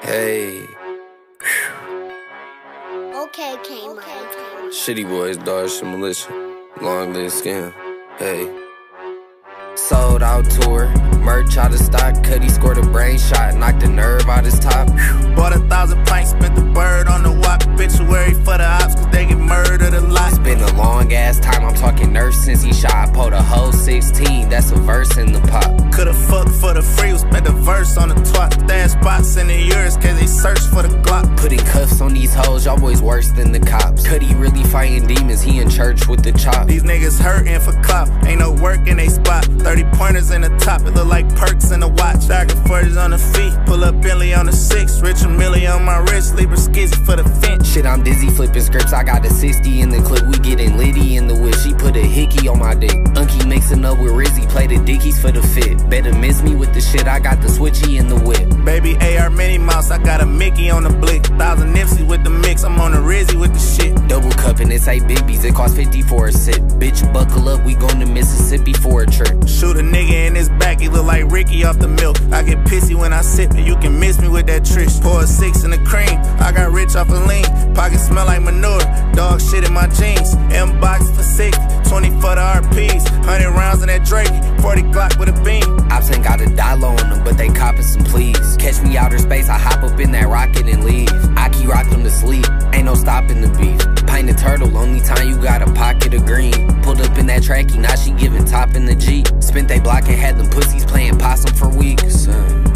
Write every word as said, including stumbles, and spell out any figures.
Hey. Okay, Kmart. Okay. Shitty boys, dog shit militia. Long live scam. Hey. Sold out tour, merch out of stock. Cuddy scored a brain shot, knocked the nerve out his top. Bought a thousand pints, spent the bird on the wop. Obituary for the ops, cause they get murdered a lot. It's been a long ass time, I'm talking nerf since he shot. I pulled a whole sixteen, that's a verse in the pop. Coulda fucked for the free, spent a verse on the twat. Stash spots in the years, cause they search for the Glock. Putting cuffs on these hoes, y'all boys worse than the cops. Cuddy really fighting demons, he in church with the chop. These niggas hurting for clout, ain't no work in they spot. Thirty pointers in the top, it look like perks in the watch. Stack of forties on the feet, pull up Bentley on the six. Rich a milli on my wrist, Libra skizzy for the fence. Shit, I'm dizzy flipping scripts, I got a sixty in the clip. We getting litty in the whip, she put a hickey on my dick. Unky mixing up with Rizzy, play the dickies for the fit. Better miss me with the shit, I got the switchy in the whip. Baby A R Minnie Mouse, I got a Mickey on the blick. Thousand Nipsey with the mix, I'm on the Rizzy with the shit. Double cupping, it's eight big B's, it cost fifty for a sip. Bitch, buckle up, we going to Mississippi for a trip. Shoot a nigga in his back, he look like Ricky off the milk. I get pissy when I sip it, you can miss me with that trish. Pour a six in the cream, I got rich off a lean. Pockets smell like manure, dog shit in my jeans. M-box for sixty, twenty for the R Ps. Hundred rounds in that Drake, forty Glock with a beam. Ops ain't got a dollar on them, but they copping some please. Catch me outer space, I hop up in that rocket and leave. I keep rock them to sleep, ain't no stopping the beef. Pint of turtle, only time you got a pocket of green. Pulled up in that trackie, now she giving top in the Jeep. Spent they block and had them pussies playing possum for weeks. Uh.